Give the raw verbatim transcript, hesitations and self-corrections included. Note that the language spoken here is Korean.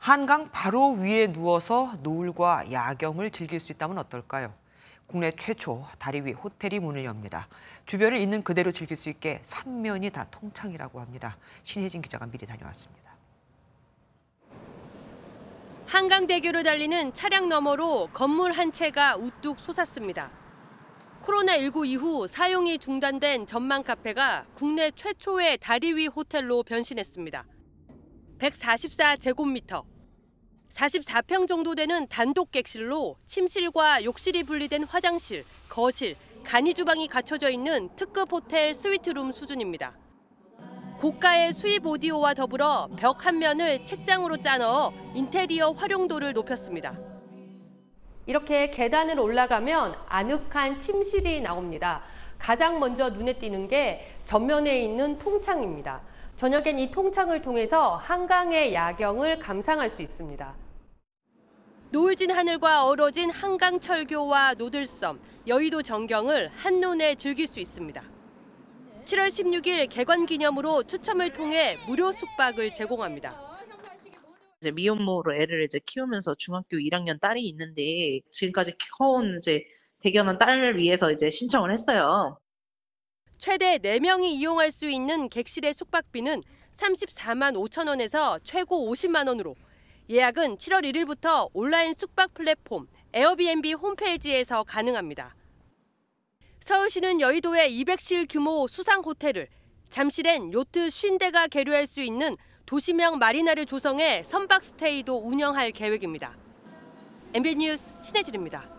한강 바로 위에 누워서 노을과 야경을 즐길 수 있다면 어떨까요? 국내 최초 다리 위 호텔이 문을 엽니다. 주변을 있는 그대로 즐길 수 있게 삼면이 다 통창이라고 합니다. 신혜진 기자가 미리 다녀왔습니다. 한강대교를 달리는 차량 너머로 건물 한 채가 우뚝 솟았습니다. 코로나십구 이후 사용이 중단된 전망 카페가 국내 최초의 다리 위 호텔로 변신했습니다. 백사십사 제곱미터, 사십사 평 정도 되는 단독 객실로 침실과 욕실이 분리된 화장실, 거실, 간이 주방이 갖춰져 있는 특급 호텔 스위트룸 수준입니다. 고가의 수입 오디오와 더불어 벽 한 면을 책장으로 짜넣어 인테리어 활용도를 높였습니다. 이렇게 계단을 올라가면 아늑한 침실이 나옵니다. 가장 먼저 눈에 띄는 게 전면에 있는 통창입니다. 저녁엔 이 통창을 통해서 한강의 야경을 감상할 수 있습니다. 노을진 하늘과 어우러진 한강 철교와 노들섬, 여의도 전경을 한눈에 즐길 수 있습니다. 칠월 십육일 개관 기념으로 추첨을 통해 무료 숙박을 제공합니다. 이제 미혼모로 애를 이제 키우면서 중학교 일 학년 딸이 있는데 지금까지 커온 이제 대견한 딸을 위해서 이제 신청을 했어요. 최대 네 명이 이용할 수 있는 객실의 숙박비는 삼십사만 오천 원에서 최고 오십만 원으로 예약은 칠월 일일부터 온라인 숙박 플랫폼 에어비앤비 홈페이지에서 가능합니다. 서울시는 여의도에 이백 실 규모 수상 호텔을, 잠실엔 요트 오십 대가 계류할 수 있는 도시명 마리나를 조성해 선박 스테이도 운영할 계획입니다. 엠비씨 뉴스 신혜진입니다.